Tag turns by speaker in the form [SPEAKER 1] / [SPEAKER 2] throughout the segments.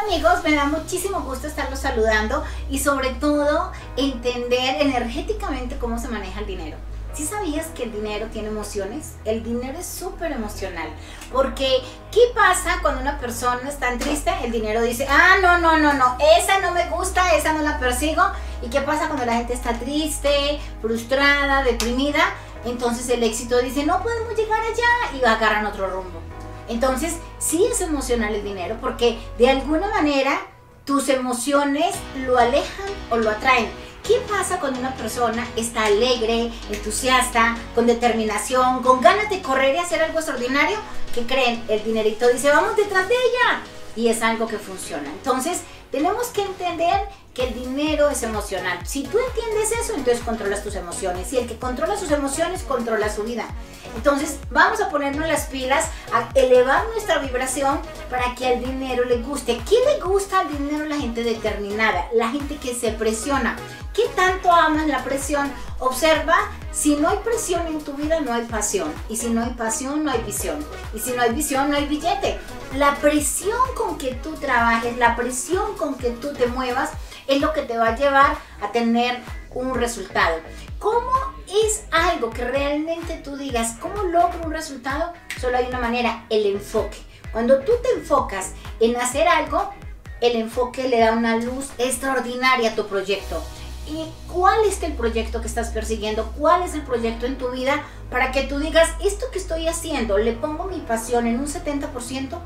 [SPEAKER 1] amigos, me da muchísimo gusto estarlos saludando y sobre todo entender energéticamente cómo se maneja el dinero. ¿Sí sabías que el dinero tiene emociones? El dinero es súper emocional, porque ¿qué pasa cuando una persona está triste? El dinero dice, no, esa no me gusta, esa no la persigo. ¿Y qué pasa cuando la gente está triste, frustrada, deprimida? Entonces el éxito dice, no podemos llegar allá y agarran otro rumbo. Entonces sí es emocional el dinero, porque de alguna manera tus emociones lo alejan o lo atraen. ¿Qué pasa cuando una persona está alegre, entusiasta, con determinación, con ganas de correr y hacer algo extraordinario? ¿Qué creen? El dinerito dice, vamos detrás de ella. Y es algo que funciona. Entonces, tenemos que entender que el dinero es emocional. Si tú entiendes eso, entonces controlas tus emociones. Y el que controla sus emociones, controla su vida. Entonces, vamos a ponernos las pilas, a elevar nuestra vibración para que al dinero le guste. ¿Quién le gusta al dinero? La gente determinada, la gente que se presiona. ¿Qué tanto amas la presión? Observa, si no hay presión en tu vida, no hay pasión. Y si no hay pasión, no hay visión. Y si no hay visión, no hay billete. La presión con que tú trabajes, la presión con que tú te muevas, es lo que te va a llevar a tener un resultado. ¿Cómo es algo que realmente tú digas, cómo logro un resultado? Solo hay una manera, el enfoque. Cuando tú te enfocas en hacer algo, el enfoque le da una luz extraordinaria a tu proyecto. ¿Y cuál es el proyecto que estás persiguiendo? ¿Cuál es el proyecto en tu vida para que tú digas, esto que estoy haciendo, le pongo mi pasión en un 70%?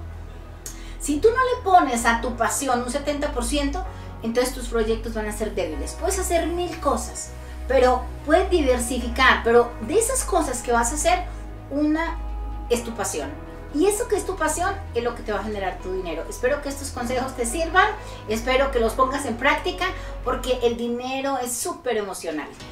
[SPEAKER 1] Si tú no le pones a tu pasión un 70%, entonces tus proyectos van a ser débiles. Puedes hacer 1000 cosas, pero puedes diversificar, pero de esas cosas que vas a hacer, una es tu pasión. Y eso que es tu pasión es lo que te va a generar tu dinero. Espero que estos consejos te sirvan, espero que los pongas en práctica, porque el dinero es súper emocional.